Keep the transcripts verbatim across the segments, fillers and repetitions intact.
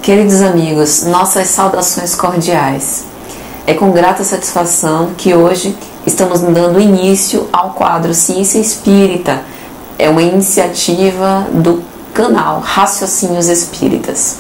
Queridos amigos, nossas saudações cordiais. É com grata satisfação que hoje estamos dando início ao quadro Ciência Espírita. É uma iniciativa do canal Raciocínios Espíritas.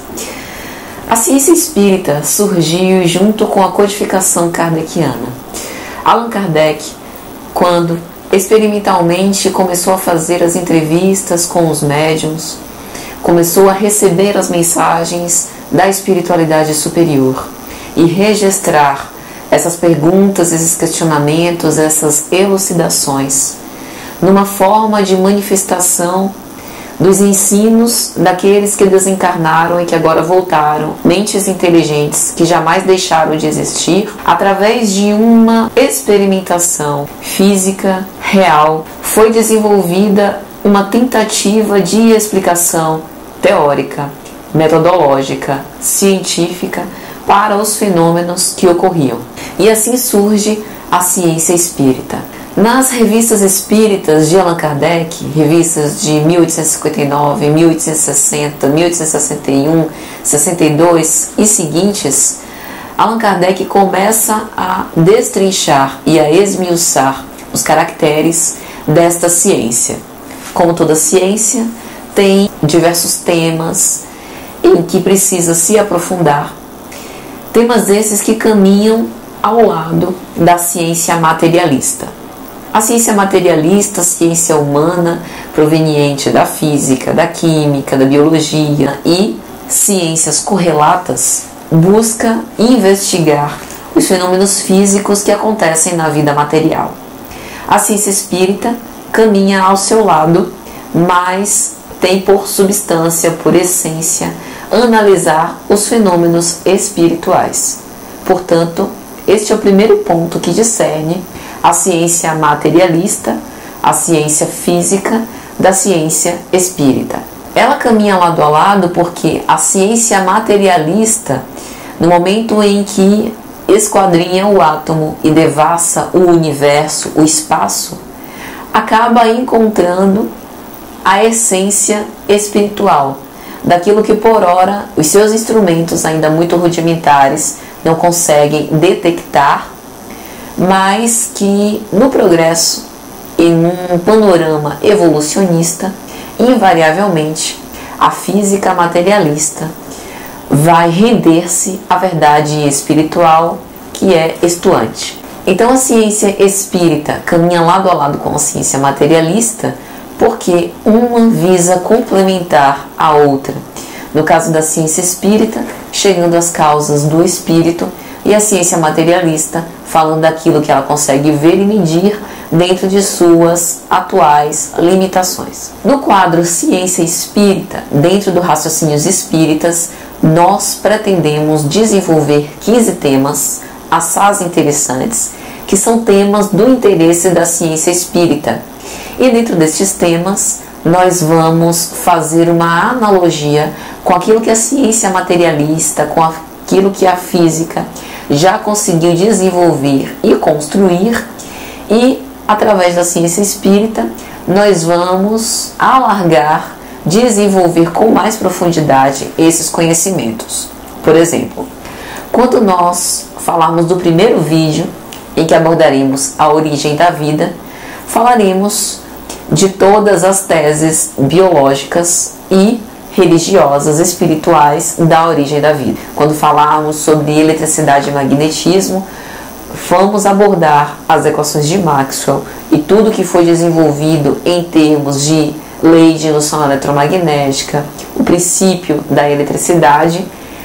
A ciência espírita surgiu junto com a codificação kardeciana. Allan Kardec, quando experimentalmente começou a fazer as entrevistas com os médiuns, começou a receber as mensagens da espiritualidade superior e registrar essas perguntas, esses questionamentos, essas elucidações numa forma de manifestação dos ensinos daqueles que desencarnaram e que agora voltaram, mentes inteligentes que jamais deixaram de existir, através de uma experimentação física real, foi desenvolvida uma tentativa de explicação teórica, metodológica, científica para os fenômenos que ocorriam. E assim surge a ciência espírita. Nas revistas espíritas de Allan Kardec, revistas de mil oitocentos e cinquenta e nove, mil oitocentos e sessenta, mil oitocentos e sessenta e um, sessenta e dois e seguintes, Allan Kardec começa a destrinchar e a esmiuçar os caracteres desta ciência. Como toda ciência, tem diversos temas em que precisa se aprofundar. Temas esses que caminham ao lado da ciência materialista. A ciência materialista, a ciência humana, proveniente da física, da química, da biologia e ciências correlatas, busca investigar os fenômenos físicos que acontecem na vida material. A ciência espírita caminha ao seu lado, mas tem por substância, por essência, analisar os fenômenos espirituais. Portanto, este é o primeiro ponto que discerne a ciência materialista, a ciência física, da ciência espírita. Ela caminha lado a lado porque a ciência materialista, no momento em que esquadrinha o átomo e devassa o universo, o espaço, acaba encontrando a essência espiritual, daquilo que por ora os seus instrumentos ainda muito rudimentares não conseguem detectar, mas que no progresso e num panorama evolucionista, invariavelmente a física materialista vai render-se à verdade espiritual que é estuante. Então a ciência espírita caminha lado a lado com a ciência materialista porque uma visa complementar a outra. No caso da ciência espírita, chegando às causas do espírito, e a ciência materialista falando daquilo que ela consegue ver e medir dentro de suas atuais limitações. No quadro Ciência Espírita, dentro do Raciocínios Espíritas, nós pretendemos desenvolver quinze temas, assaz interessantes, que são temas do interesse da ciência espírita. E dentro destes temas, nós vamos fazer uma analogia com aquilo que a ciência materialista, com aquilo que a física já conseguiu desenvolver e construir, e através da ciência espírita, nós vamos alargar, desenvolver com mais profundidade esses conhecimentos. Por exemplo, quando nós falarmos do primeiro vídeo, em que abordaremos a origem da vida, falaremos de todas as teses biológicas e religiosas, espirituais da origem da vida. Quando falarmos sobre eletricidade e magnetismo, vamos abordar as equações de Maxwell e tudo que foi desenvolvido em termos de lei de indução eletromagnética, o princípio da eletricidade,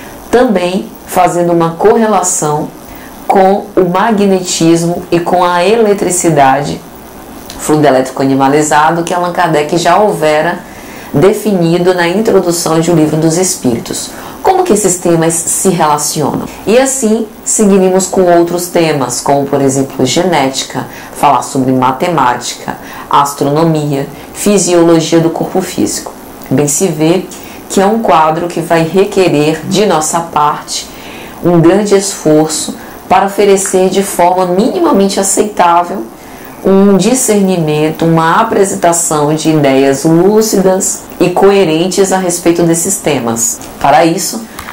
também fazendo uma correlação com o magnetismo e com a eletricidade, fluido elétrico animalizado, que Allan Kardec já houvera definido na introdução de O Livro dos Espíritos. Como que esses temas se relacionam? E assim seguiremos com outros temas, como por exemplo genética, falar sobre matemática, astronomia, fisiologia do corpo físico. Bem se vê que é um quadro que vai requerer de nossa parte um grande esforço para oferecer de forma minimamente aceitável um discernimento, uma apresentação de ideias lúcidas e coerentes a respeito desses temas. Para isso,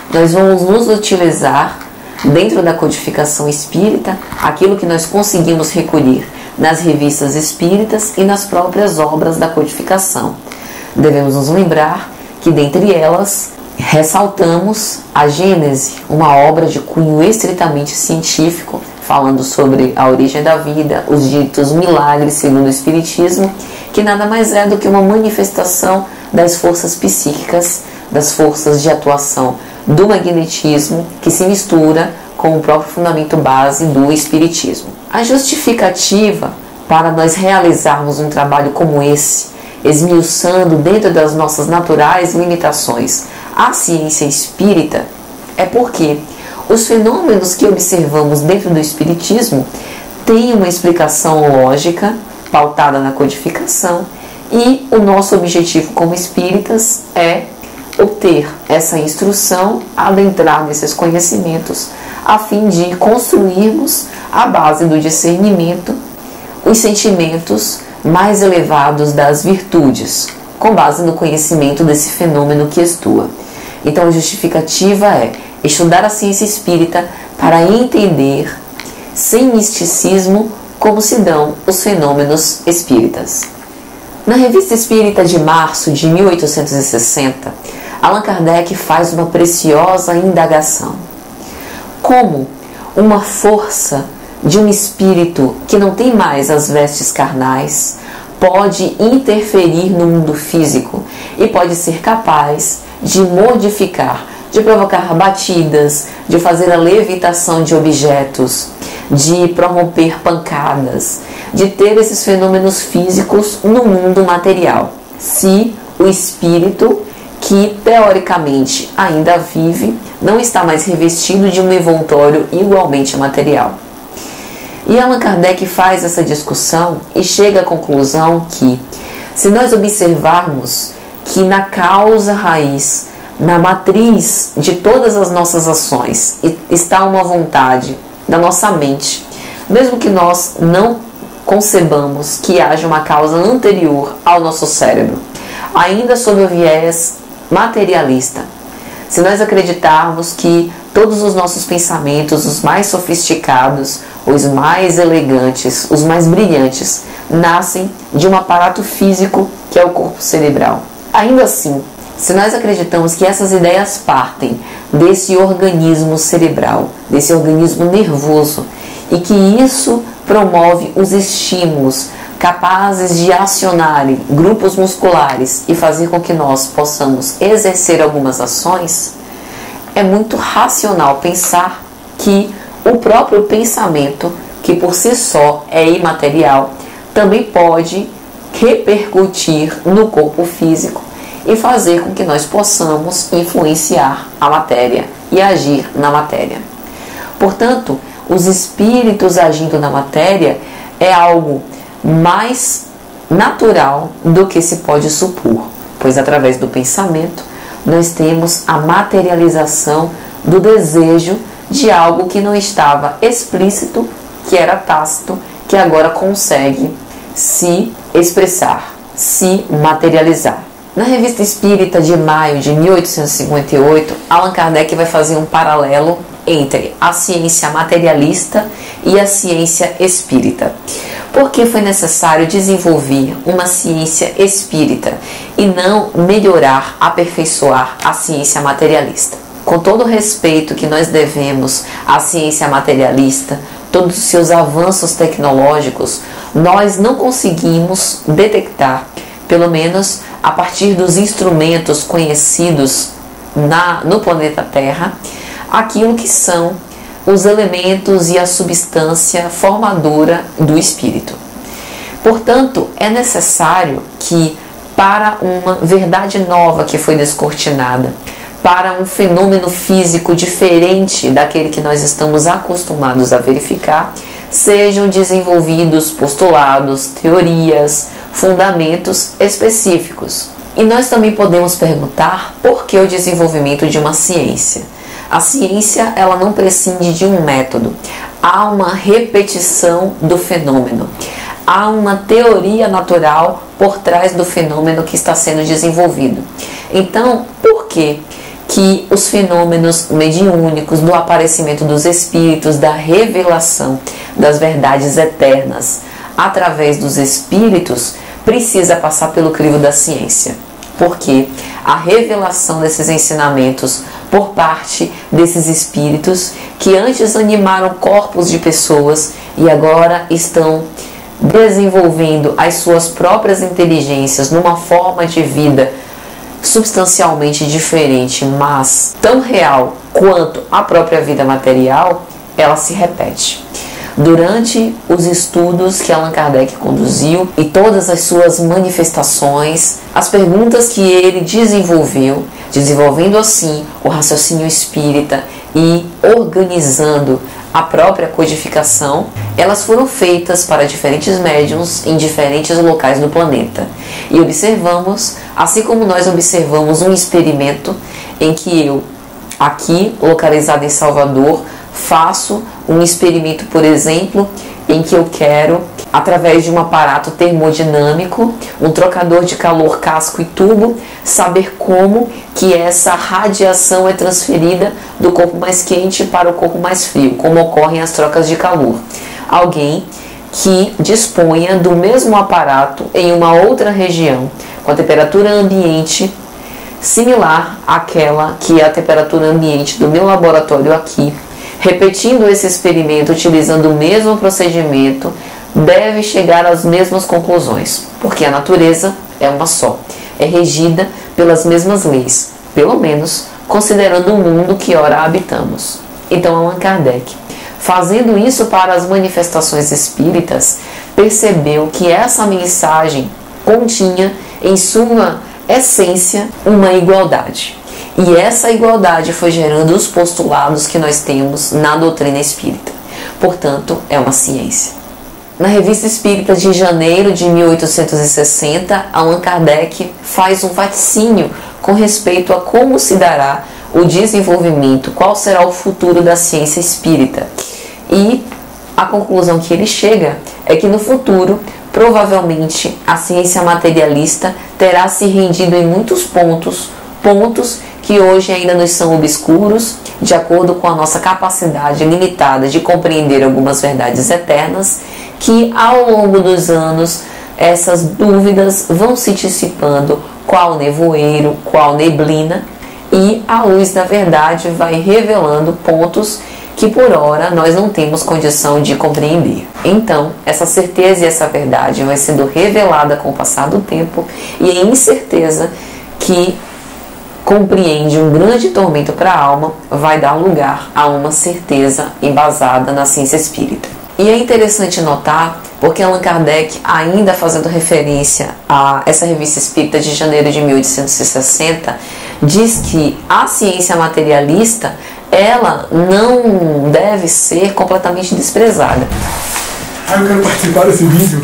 nós vamos nos utilizar, dentro da codificação espírita, aquilo que nós conseguimos recolher nas revistas espíritas e nas próprias obras da codificação. Devemos nos lembrar que, dentre elas, ressaltamos a Gênese, uma obra de cunho estritamente científico, falando sobre a origem da vida, os ditos milagres segundo o Espiritismo, que nada mais é do que uma manifestação das forças psíquicas, das forças de atuação do magnetismo, que se mistura com o próprio fundamento base do Espiritismo. A justificativa para nós realizarmos um trabalho como esse, esmiuçando dentro das nossas naturais limitações a ciência espírita, é porque os fenômenos que observamos dentro do Espiritismo têm uma explicação lógica, pautada na codificação, e o nosso objetivo como espíritas é obter essa instrução, adentrar nesses conhecimentos, a fim de construirmos, à base do discernimento, os sentimentos mais elevados das virtudes, com base no conhecimento desse fenômeno que estua. Então, a justificativa é estudar a ciência espírita para entender, sem misticismo, como se dão os fenômenos espíritas. Na Revista Espírita de março de mil oitocentos e sessenta, Allan Kardec faz uma preciosa indagação. Como uma força de um espírito que não tem mais as vestes carnais pode interferir no mundo físico e pode ser capaz de modificar, de provocar batidas, de fazer a levitação de objetos, de promomver pancadas, de ter esses fenômenos físicos no mundo material, se o espírito, que teoricamente ainda vive, não está mais revestido de um envoltório igualmente material. E Allan Kardec faz essa discussão e chega à conclusão que, se nós observarmos que na causa raiz, na matriz de todas as nossas ações, está uma vontade da nossa mente, mesmo que nós não concebamos que haja uma causa anterior ao nosso cérebro, ainda sob o viés materialista, se nós acreditarmos que todos os nossos pensamentos, os mais sofisticados, os mais elegantes, os mais brilhantes, nascem de um aparato físico que é o corpo cerebral. Ainda assim, se nós acreditamos que essas ideias partem desse organismo cerebral, desse organismo nervoso, e que isso promove os estímulos capazes de acionarem grupos musculares e fazer com que nós possamos exercer algumas ações, é muito racional pensar que o próprio pensamento, que por si só é imaterial, também pode repercutir no corpo físico e fazer com que nós possamos influenciar a matéria e agir na matéria. Portanto, os espíritos agindo na matéria é algo mais natural do que se pode supor, pois através do pensamento nós temos a materialização do desejo de algo que não estava explícito, que era tácito, que agora consegue se expressar, se materializar. Na Revista Espírita de maio de mil oitocentos e cinquenta e oito, Allan Kardec vai fazer um paralelo entre a ciência materialista e a ciência espírita. Por que foi necessário desenvolver uma ciência espírita e não melhorar, aperfeiçoar a ciência materialista? Com todo o respeito que nós devemos à ciência materialista, todos os seus avanços tecnológicos, nós não conseguimos detectar, pelo menos a partir dos instrumentos conhecidos na, no planeta Terra, aquilo que são os elementos e a substância formadora do espírito. Portanto, é necessário que, para uma verdade nova que foi descortinada, para um fenômeno físico diferente daquele que nós estamos acostumados a verificar, sejam desenvolvidos postulados, teorias, fundamentos específicos. E nós também podemos perguntar por que o desenvolvimento de uma ciência. A ciência, ela não prescinde de um método. Há uma repetição do fenômeno. Há uma teoria natural por trás do fenômeno que está sendo desenvolvido. Então, por que que que os fenômenos mediúnicos, do aparecimento dos espíritos, da revelação das verdades eternas através dos espíritos, precisa passar pelo crivo da ciência. Porque a revelação desses ensinamentos por parte desses espíritos que antes animaram corpos de pessoas e agora estão desenvolvendo as suas próprias inteligências numa forma de vida substancialmente diferente, mas tão real quanto a própria vida material, ela se repete. Durante os estudos que Allan Kardec conduziu e todas as suas manifestações, as perguntas que ele desenvolveu, desenvolvendo assim o raciocínio espírita e organizando a própria codificação, elas foram feitas para diferentes médiuns em diferentes locais do planeta. E observamos, assim como nós observamos um experimento em que eu, aqui localizado em Salvador, faço um experimento, por exemplo, em que eu quero, através de um aparato termodinâmico, um trocador de calor casco e tubo, saber como que essa radiação é transferida do corpo mais quente para o corpo mais frio, como ocorrem as trocas de calor. Alguém que disponha do mesmo aparato em uma outra região, com a temperatura ambiente similar àquela que é a temperatura ambiente do meu laboratório aqui, repetindo esse experimento, utilizando o mesmo procedimento, deve chegar às mesmas conclusões, porque a natureza é uma só, é regida pelas mesmas leis, pelo menos considerando o mundo que ora habitamos. Então Allan Kardec, fazendo isso para as manifestações espíritas, percebeu que essa mensagem continha em sua essência uma igualdade. E essa igualdade foi gerando os postulados que nós temos na doutrina espírita. Portanto, é uma ciência. Na Revista Espírita de janeiro de mil oitocentos e sessenta, Allan Kardec faz um vaticínio com respeito a como se dará o desenvolvimento, qual será o futuro da ciência espírita. E a conclusão que ele chega é que no futuro, provavelmente, a ciência materialista terá se rendido em muitos pontos, pontos que hoje ainda nos são obscuros, de acordo com a nossa capacidade limitada de compreender algumas verdades eternas, que ao longo dos anos essas dúvidas vão se dissipando, qual nevoeiro, qual neblina, e a luz da verdade vai revelando pontos que por ora nós não temos condição de compreender. Então, essa certeza e essa verdade vai sendo revelada com o passar do tempo, e a incerteza que compreende um grande tormento para a alma vai dar lugar a uma certeza embasada na ciência espírita. E é interessante notar, porque Allan Kardec, ainda fazendo referência a essa revista espírita de janeiro de mil oitocentos e sessenta, diz que a ciência materialista, ela não deve ser completamente desprezada. Ah, eu quero participar desse vídeo.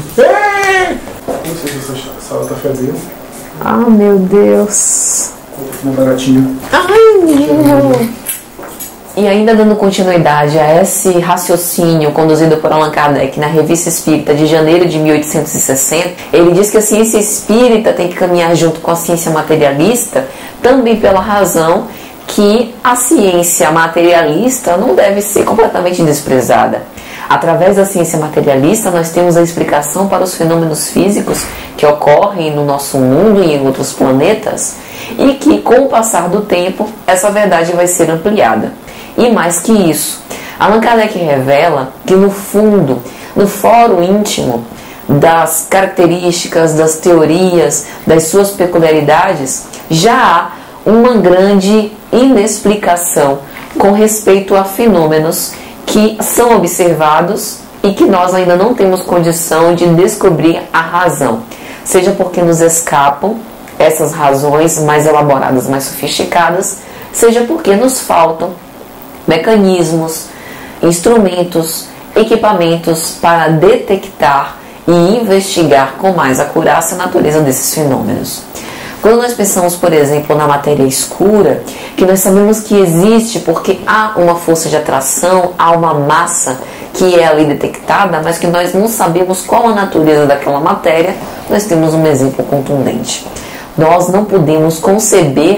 Não sei se essa sala está fedendo. Ah, meu Deus. Uma baratinha. Ai, meu. E ainda dando continuidade a esse raciocínio conduzido por Allan Kardec na Revista Espírita de janeiro de mil oitocentos e sessenta, ele diz que a ciência espírita tem que caminhar junto com a ciência materialista, também pela razão que a ciência materialista não deve ser completamente desprezada. Através da ciência materialista, nós temos a explicação para os fenômenos físicos que ocorrem no nosso mundo e em outros planetas, e que, com o passar do tempo, essa verdade vai ser ampliada. E mais que isso, Allan Kardec revela que, no fundo, no foro íntimo das características, das teorias, das suas peculiaridades, já há uma grande inexplicação com respeito a fenômenos que são observados e que nós ainda não temos condição de descobrir a razão, seja porque nos escapam essas razões mais elaboradas, mais sofisticadas, seja porque nos faltam mecanismos, instrumentos, equipamentos para detectar e investigar com mais acurácia a natureza desses fenômenos. Quando nós pensamos, por exemplo, na matéria escura, que nós sabemos que existe porque há uma força de atração, há uma massa que é ali detectada, mas que nós não sabemos qual a natureza daquela matéria, nós temos um exemplo contundente. Nós não podemos conceber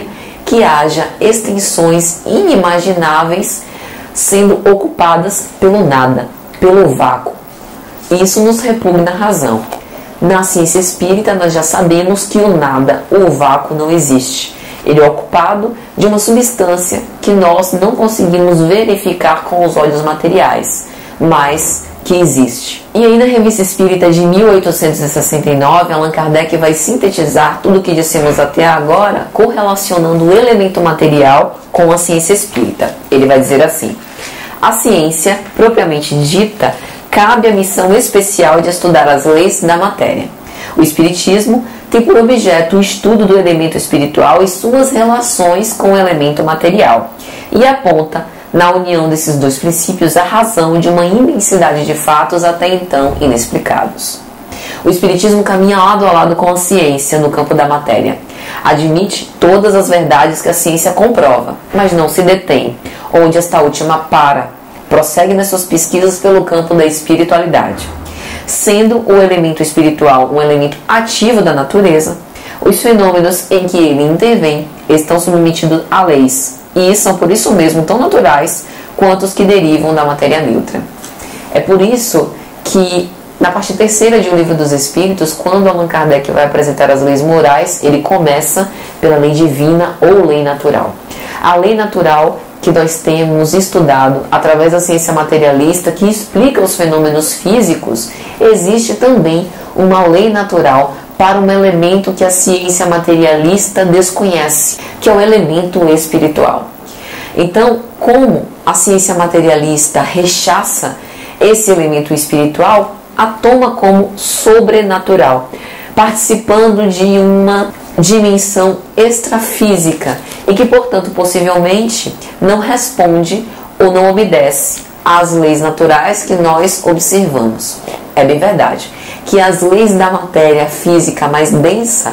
que haja extensões inimagináveis sendo ocupadas pelo nada, pelo vácuo. Isso nos repugna a razão. Na ciência espírita nós já sabemos que o nada, o vácuo, não existe. Ele é ocupado de uma substância que nós não conseguimos verificar com os olhos materiais, mas que existe. E aí na Revista Espírita de mil oitocentos e sessenta e nove, Allan Kardec vai sintetizar tudo o que dissemos até agora, correlacionando o elemento material com a ciência espírita. Ele vai dizer assim: a ciência, propriamente dita, cabe a missão especial de estudar as leis da matéria. O espiritismo tem por objeto o estudo do elemento espiritual e suas relações com o elemento material, e aponta na união desses dois princípios a razão de uma imensidade de fatos até então inexplicados. O espiritismo caminha lado a lado com a ciência no campo da matéria. Admite todas as verdades que a ciência comprova, mas não se detém, onde esta última para, prossegue nas suas pesquisas pelo campo da espiritualidade. Sendo o elemento espiritual um elemento ativo da natureza, os fenômenos em que ele intervém estão submetidos a leis, e são por isso mesmo tão naturais quanto os que derivam da matéria neutra. É por isso que, na parte terceira de O Livro dos Espíritos, quando Allan Kardec vai apresentar as leis morais, ele começa pela lei divina ou lei natural. A lei natural que nós temos estudado através da ciência materialista, que explica os fenômenos físicos, existe também uma lei natural para um elemento que a ciência materialista desconhece, que é o elemento espiritual. Então, como a ciência materialista rechaça esse elemento espiritual, a toma como sobrenatural, participando de uma dimensão extrafísica e que, portanto, possivelmente não responde ou não obedece às leis naturais que nós observamos. É bem verdade que as leis da matéria física mais densa,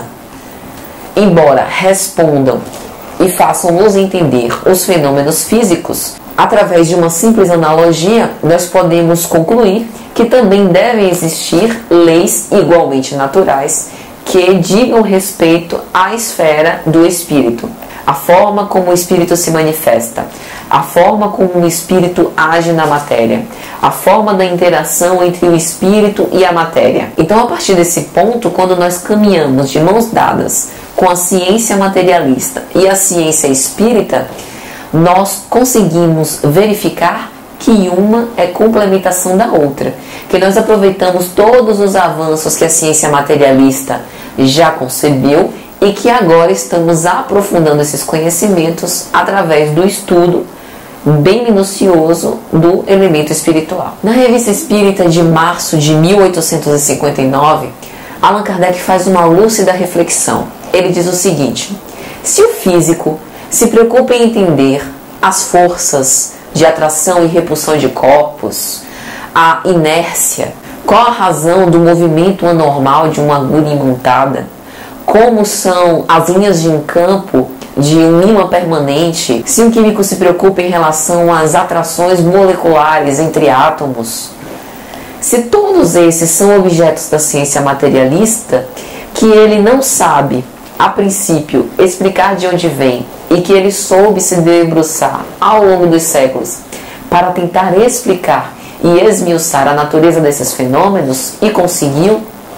embora respondam e façam-nos entender os fenômenos físicos, através de uma simples analogia, nós podemos concluir que também devem existir leis igualmente naturais que digam respeito à esfera do espírito, a forma como o espírito se manifesta, a forma como o espírito age na matéria, a forma da interação entre o espírito e a matéria. Então, a partir desse ponto, quando nós caminhamos de mãos dadas com a ciência materialista e a ciência espírita, nós conseguimos verificar que uma é complementação da outra, que nós aproveitamos todos os avanços que a ciência materialista já concebeu e que agora estamos aprofundando esses conhecimentos através do estudo bem minucioso do elemento espiritual. Na Revista Espírita de março de mil oitocentos e cinquenta e nove, Allan Kardec faz uma lúcida reflexão. Ele diz o seguinte: se o físico se preocupa em entender as forças de atração e repulsão de corpos, a inércia, qual a razão do movimento anormal de uma agulha imantada, como são as linhas de encampo de um ímã permanente, se um químico se preocupa em relação às atrações moleculares entre átomos, se todos esses são objetos da ciência materialista, que ele não sabe, a princípio, explicar de onde vem, e que ele soube se debruçar ao longo dos séculos para tentar explicar e esmiuçar a natureza desses fenômenos, e conseguiu,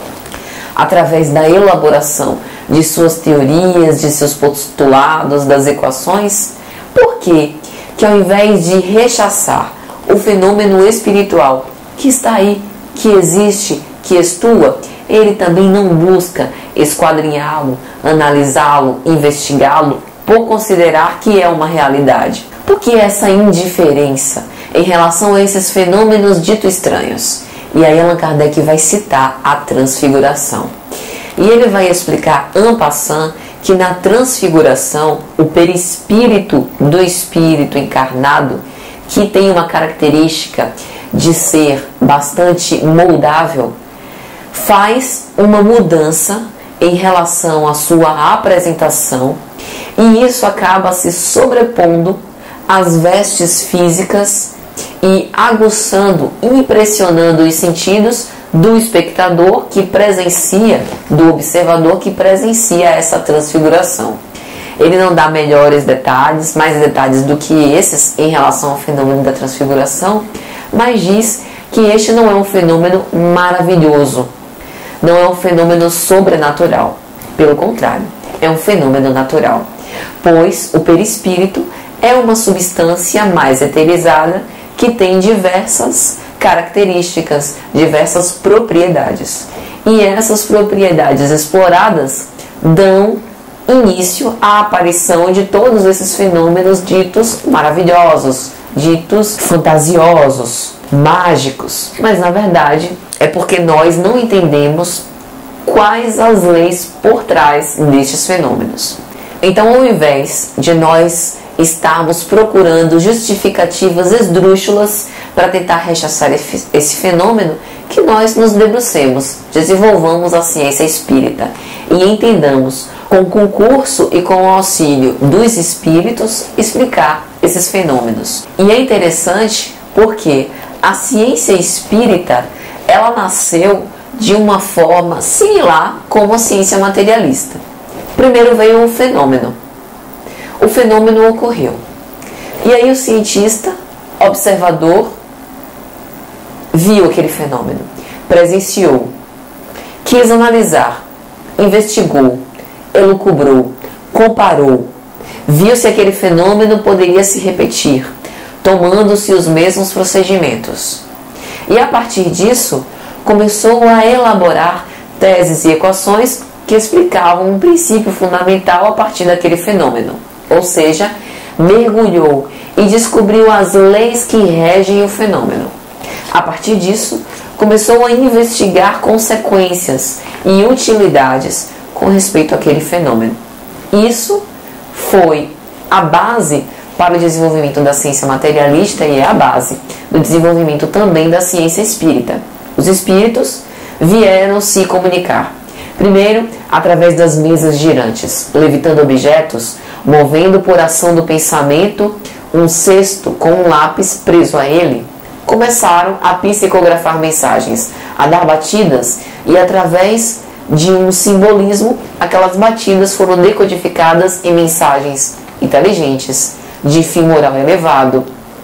através da elaboração de suas teorias, de seus postulados, das equações, por que que ao invés de rechaçar o fenômeno espiritual que está aí, que existe, que estua, ele também não busca esquadrinhá-lo, analisá-lo, investigá-lo, por considerar que é uma realidade? Por que essa indiferença em relação a esses fenômenos dito estranhos? E aí Allan Kardec vai citar a transfiguração. E ele vai explicar en passant que na transfiguração, o perispírito do espírito encarnado, que tem uma característica de ser bastante moldável, faz uma mudança em relação à sua apresentação, e isso acaba se sobrepondo às vestes físicas e aguçando, impressionando os sentidos do espectador que presencia, do observador que presencia essa transfiguração. Ele não dá melhores detalhes, mais detalhes do que esses em relação ao fenômeno da transfiguração, mas diz que este não é um fenômeno maravilhoso, não é um fenômeno sobrenatural. Pelo contrário, é um fenômeno natural, pois o perispírito é uma substância mais eterizada que tem diversas características, diversas propriedades. E essas propriedades exploradas dão início à aparição de todos esses fenômenos ditos maravilhosos, ditos fantasiosos, mágicos. Mas na verdade é porque nós não entendemos quais as leis por trás destes fenômenos. Então, ao invés de nós estarmos procurando justificativas esdrúxulas para tentar rechaçar esse fenômeno, que nós nos debrucemos, desenvolvamos a ciência espírita e entendamos, com o concurso e com o auxílio dos espíritos, explicar esses fenômenos. E é interessante porque a ciência espírita, ela nasceu de uma forma similar como a ciência materialista. Primeiro veio o fenômeno. O fenômeno ocorreu. E aí o cientista, observador, viu aquele fenômeno, presenciou, quis analisar, investigou, elucubrou, comparou, viu se aquele fenômeno poderia se repetir, tomando-se os mesmos procedimentos. E a partir disso, começou a elaborar teses e equações que explicavam um princípio fundamental a partir daquele fenômeno. Ou seja, mergulhou e descobriu as leis que regem o fenômeno. A partir disso, começou a investigar consequências e utilidades com respeito àquele fenômeno. Isso foi a base para o desenvolvimento da ciência materialista e é a base do desenvolvimento também da ciência espírita. Os espíritos vieram se comunicar. Primeiro, através das mesas girantes, levitando objetos, movendo por ação do pensamento um cesto com um lápis preso a ele, começaram a psicografar mensagens, a dar batidas e através de um simbolismo, aquelas batidas foram decodificadas em mensagens inteligentes, de fim moral elevado,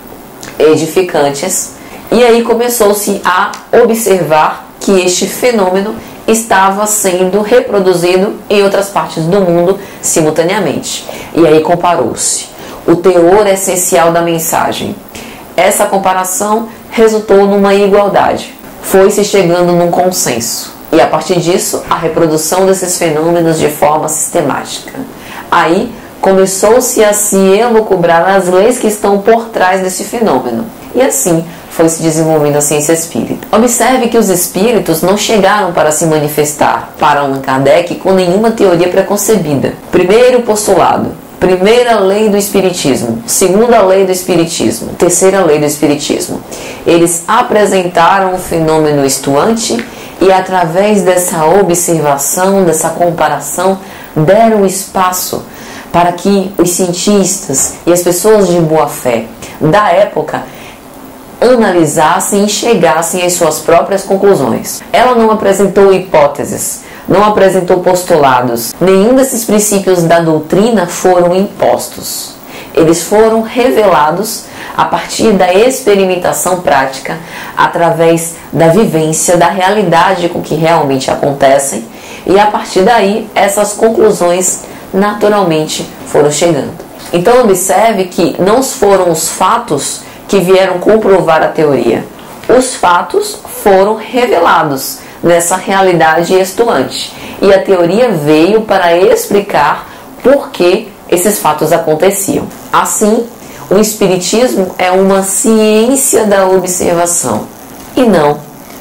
edificantes, e aí começou-se a observar que este fenômeno estava sendo reproduzido em outras partes do mundo simultaneamente. E aí comparou-se o teor essencial da mensagem. Essa comparação resultou numa igualdade. Foi-se chegando num consenso. E a partir disso, a reprodução desses fenômenos de forma sistemática. Aí começou-se a se elucubrar as leis que estão por trás desse fenômeno. E assim foi se desenvolvendo a ciência espírita. Observe que os espíritos não chegaram para se manifestar para Allan Kardec com nenhuma teoria preconcebida. Primeiro postulado, primeira lei do espiritismo, segunda lei do espiritismo, terceira lei do espiritismo. Eles apresentaram o fenômeno estuante e através dessa observação, dessa comparação, deram espaço para que os cientistas e as pessoas de boa fé da época analisassem e chegassem às suas próprias conclusões. Ela não apresentou hipóteses, não apresentou postulados. Nenhum desses princípios da doutrina foram impostos. Eles foram revelados a partir da experimentação prática, através da vivência, da realidade com que realmente acontecem, e a partir daí essas conclusões naturalmente foram chegando. Então observe que não foram os fatos que vieram comprovar a teoria. Os fatos foram revelados nessa realidade estuante. E a teoria veio para explicar por que esses fatos aconteciam. Assim, o espiritismo é uma ciência da observação e não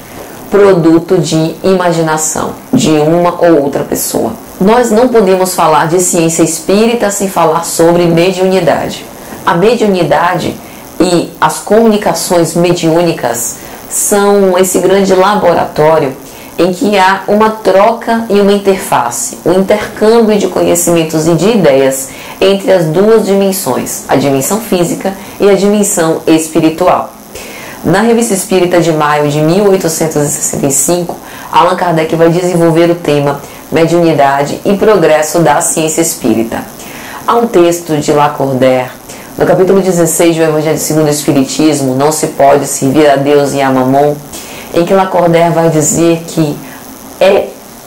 produto de imaginação de uma ou outra pessoa. Nós não podemos falar de ciência espírita sem falar sobre mediunidade. A mediunidade e as comunicações mediúnicas são esse grande laboratório em que há uma troca e uma interface, um intercâmbio de conhecimentos e de ideias entre as duas dimensões, a dimensão física e a dimensão espiritual. Na Revista Espírita de maio de mil oitocentos e sessenta e cinco, Allan Kardec vai desenvolver o tema Mediunidade e Progresso da Ciência Espírita. Há um texto de Lacordaire, no capítulo dezesseis do Evangelho segundo o Espiritismo, Não se pode servir a Deus e a Mamon, em que Lacordaire vai dizer que é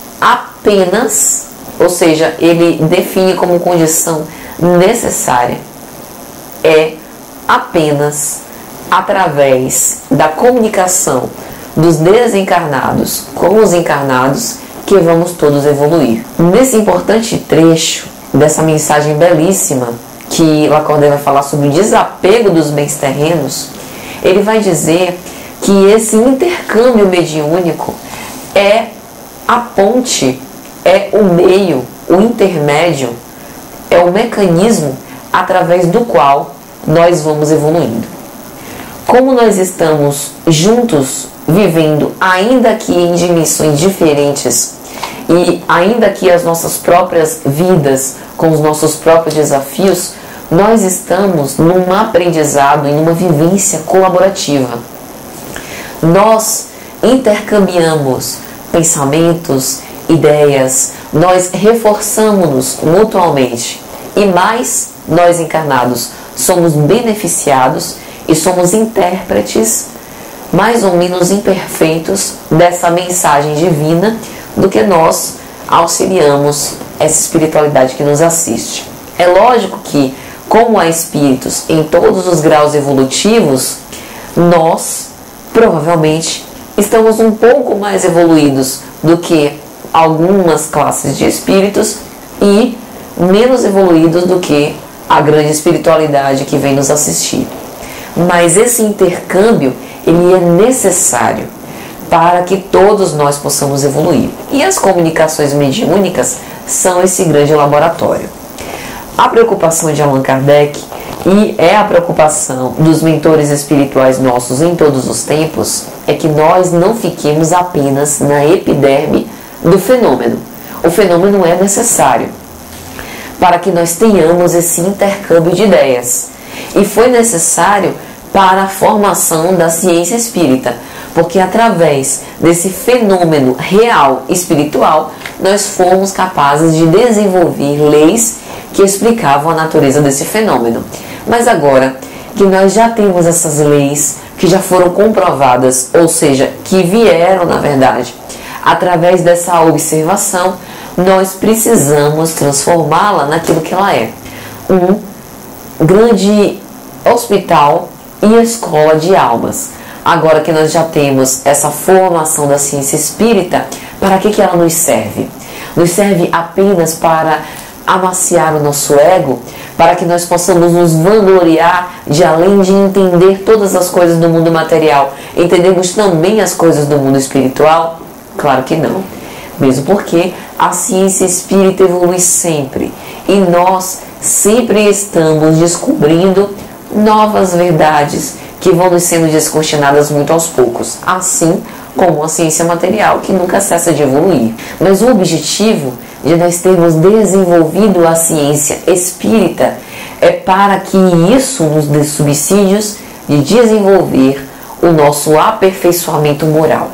apenas, ou seja, ele define como condição necessária, é apenas através da comunicação dos desencarnados com os encarnados que vamos todos evoluir. Nesse importante trecho dessa mensagem belíssima, que Lacordaire vai falar sobre o desapego dos bens terrenos, ele vai dizer que esse intercâmbio mediúnico é a ponte, é o meio, o intermédio, é o mecanismo através do qual nós vamos evoluindo. Como nós estamos juntos, vivendo, ainda que em dimensões diferentes, e ainda que as nossas próprias vidas, com os nossos próprios desafios, nós estamos num aprendizado e numa vivência colaborativa. Nós intercambiamos pensamentos, ideias, nós reforçamos-nos mutuamente e mais nós encarnados somos beneficiados e somos intérpretes mais ou menos imperfeitos dessa mensagem divina do que nós auxiliamos essa espiritualidade que nos assiste. É lógico que, como há espíritos em todos os graus evolutivos, nós provavelmente estamos um pouco mais evoluídos do que algumas classes de espíritos e menos evoluídos do que a grande espiritualidade que vem nos assistir. Mas esse intercâmbio, ele é necessário para que todos nós possamos evoluir. E as comunicações mediúnicas são esse grande laboratório. A preocupação de Allan Kardec, e é a preocupação dos mentores espirituais nossos em todos os tempos, é que nós não fiquemos apenas na epiderme do fenômeno. O fenômeno é necessário para que nós tenhamos esse intercâmbio de ideias. E foi necessário para a formação da ciência espírita, porque através desse fenômeno real espiritual, nós fomos capazes de desenvolver leis que explicavam a natureza desse fenômeno. Mas agora que nós já temos essas leis, que já foram comprovadas, ou seja, que vieram, na verdade, através dessa observação, nós precisamos transformá-la naquilo que ela é. Um grande hospital e escola de almas. Agora que nós já temos essa formação da ciência espírita, para que, que ela nos serve? Nos serve apenas para amaciar o nosso ego, para que nós possamos nos vangloriar de, além de entender todas as coisas do mundo material, entendemos também as coisas do mundo espiritual? Claro que não. Mesmo porque a ciência espírita evolui sempre e nós sempre estamos descobrindo novas verdades que vão nos sendo descortinadas muito aos poucos, assim como a ciência material, que nunca cessa de evoluir. Mas o objetivo de nós termos desenvolvido a ciência espírita é para que isso nos dê subsídios de desenvolver o nosso aperfeiçoamento moral.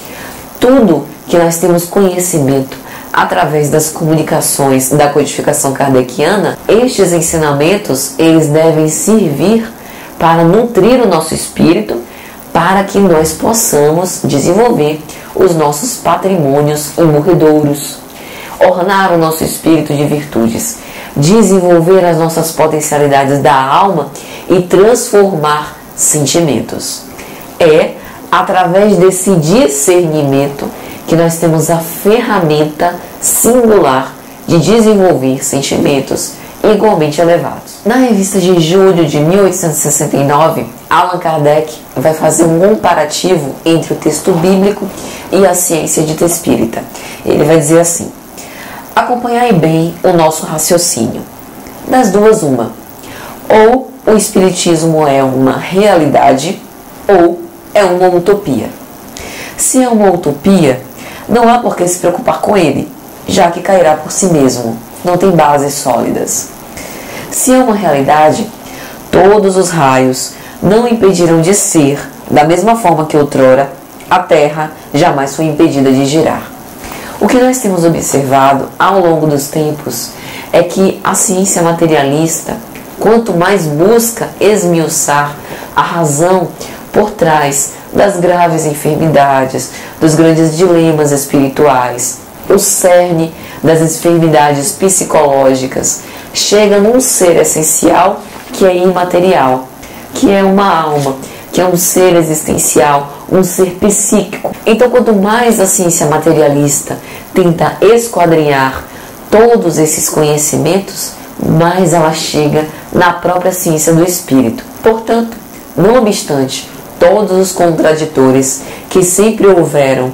Tudo que nós temos conhecimento através das comunicações da codificação kardeciana, estes ensinamentos, eles devem servir para nutrir o nosso espírito, para que nós possamos desenvolver os nossos patrimônios imorredouros, ornar o nosso espírito de virtudes, desenvolver as nossas potencialidades da alma e transformar sentimentos. É através desse discernimento que nós temos a ferramenta singular de desenvolver sentimentos igualmente elevados. Na revista de julho de mil oitocentos e sessenta e nove, Allan Kardec vai fazer um comparativo entre o texto bíblico e a ciência dita espírita. Ele vai dizer assim: acompanhai bem o nosso raciocínio. Das duas, uma. Ou o espiritismo é uma realidade, ou é uma utopia. Se é uma utopia, não há por que se preocupar com ele, já que cairá por si mesmo, não tem bases sólidas. Se é uma realidade, todos os raios não impedirão de ser, da mesma forma que outrora, a Terra jamais foi impedida de girar. O que nós temos observado ao longo dos tempos é que a ciência materialista, quanto mais busca esmiuçar a razão por trás das graves enfermidades, dos grandes dilemas espirituais, o cerne das enfermidades psicológicas, chega num ser essencial que é imaterial, que é uma alma, que é um ser existencial, um ser psíquico. Então, quanto mais a ciência materialista tenta esquadrinhar todos esses conhecimentos, mais ela chega na própria ciência do espírito. Portanto, não obstante todos os contraditores que sempre houveram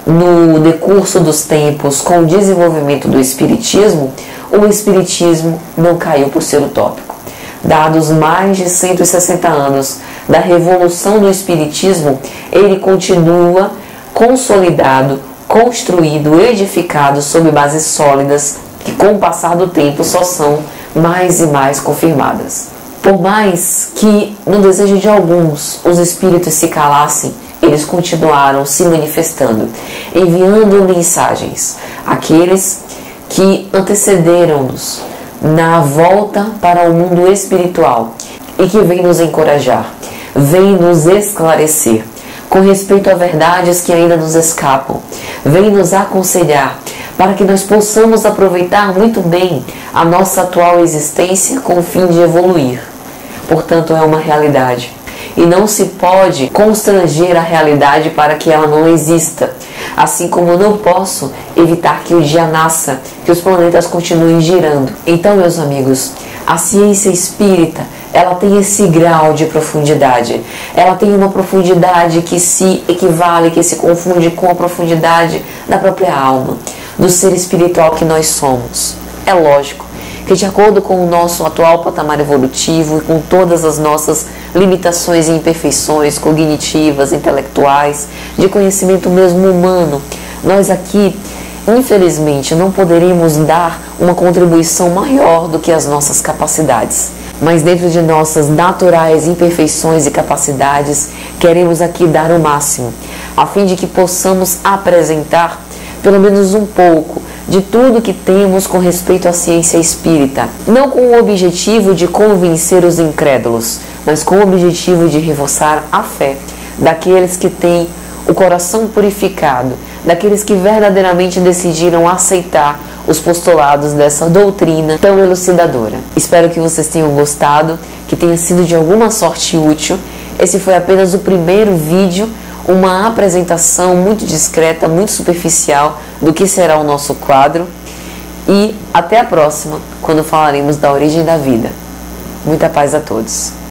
no decurso dos tempos com o desenvolvimento do espiritismo, o espiritismo não caiu por ser utópico. Dados mais de cento e sessenta anos da revolução do espiritismo, ele continua consolidado, construído, edificado sobre bases sólidas que com o passar do tempo só são mais e mais confirmadas. Por mais que no desejo de alguns os espíritos se calassem, eles continuaram se manifestando, enviando mensagens àqueles que antecederam-nos na volta para o mundo espiritual e que vem nos encorajar, vem nos esclarecer com respeito a verdades que ainda nos escapam, vem nos aconselhar para que nós possamos aproveitar muito bem a nossa atual existência com o fim de evoluir. Portanto, é uma realidade. E não se pode constranger a realidade para que ela não exista. Assim como eu não posso evitar que o dia nasça, que os planetas continuem girando. Então, meus amigos, a ciência espírita, ela tem esse grau de profundidade. Ela tem uma profundidade que se equivale, que se confunde com a profundidade da própria alma, do ser espiritual que nós somos. É lógico que, de acordo com o nosso atual patamar evolutivo e com todas as nossas limitações e imperfeições cognitivas, intelectuais, de conhecimento mesmo humano, nós aqui, infelizmente, não poderíamos dar uma contribuição maior do que as nossas capacidades. Mas dentro de nossas naturais imperfeições e capacidades, queremos aqui dar o máximo, a fim de que possamos apresentar pelo menos um pouco de tudo que temos com respeito à ciência espírita, não com o objetivo de convencer os incrédulos, mas com o objetivo de reforçar a fé daqueles que têm o coração purificado, daqueles que verdadeiramente decidiram aceitar os postulados dessa doutrina tão elucidadora. Espero que vocês tenham gostado, que tenha sido de alguma sorte útil. Esse foi apenas o primeiro vídeo, uma apresentação muito discreta, muito superficial do que será o nosso quadro. E até a próxima, quando falaremos da origem da vida. Muita paz a todos.